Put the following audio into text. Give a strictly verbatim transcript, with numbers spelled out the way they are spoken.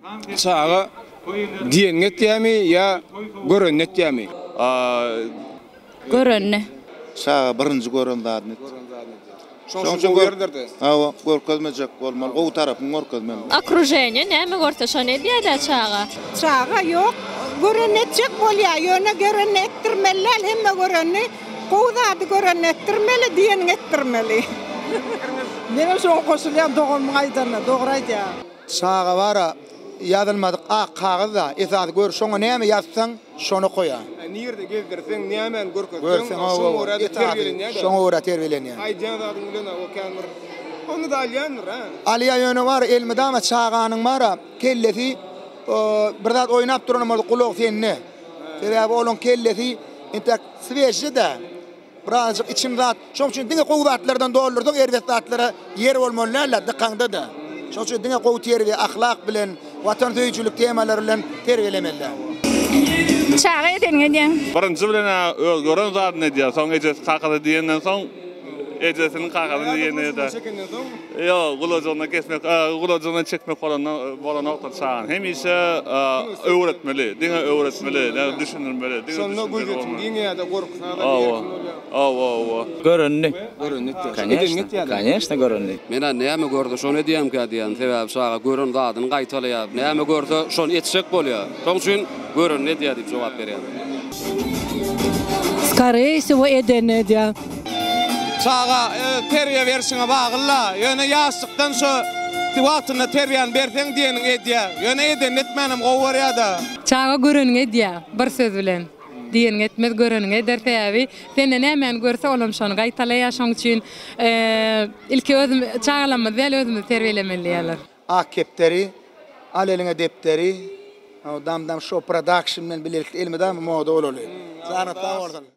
Çağa diyen etdiyami ya görün etdiyami? Görünne. Çağa birinci görün zadny. Şoň üçin görderdi. Hawa görkezmejek bolmaly. O tarapyň görkezmeli. Okrujenje näme görse şonu diýär çağa. Çağa yok. Görünecek bolýar. Ýöne görünetdirmeler hemme görünni. Gowzady görünetdirmeli diýen etdirmeli. Benim şu koşulyan doğum aydana doğru ayda. Sağa vara yazılmadık a kağıda esas gör şonu näme yazsan şonu koya. Nirde gezdirsen näme görkezsen Görsen şoň o orada terbiýelen. şonu ora terbiýelen. Ay janadyn bilen o kamera. Onu da alýandyr ha. Aliya ýöne var elmidama çağanyň mara kellesi bir zat oýnap duranmaz kulak senne. Sebäbi olon kellesi intek sveje de birazcık içim zat. Şoň üçin diňe gowzatlardan doldurdyk erwet zatlara yer bolmalylar diqqaňda da. Şoň üçin diňe gowy terbiýe ahlak bilen watan söýçülük temalar bilen terbiýelemeler. Çağa edenge diýen. Birinci bilen görün zat ne diýär? Soň ejes kakada diýenden soň ejesiniň kakada diýende de. Yo, gulajyna kesmek, gulajyna çekmek bolandan bolan nokta çağın. Hemişe öwretmeli, diňe öwretmeli, düşünürmeli. Şonda gülýetdiň diňe de gorksaňa da Awa, awa. Görünni. görün etdi. Конечно, конечно görünni. Mena näme gördü, şonu diýem ki diýen, sebäbi şağa görün zadyny gaýtalýar. Näme gördü, şonu etşek bolýar. Şoň üçin görün ne diýär diýip jogap berýär. Скорее всего edene diýär. Çağa terbiýe berişine bagly. Ýöne ýaşlykdan şu wagtyna terbiýany berseň diýeniň edýär. Ýöne eden etmenim gowurýar da. Çağa görünge diýär, bir söz bilen. Diýen etmez görünge dertäbi. Sende näme görse olam şonu gaýtalýar, şoň üçin ilki özüm çağlama diýär, özüm terbiýelemeli ýalar. A kepteri, aleline depteri, o dam dam show production bilen birlikde elmidam moda bolýar. Zana tawardan.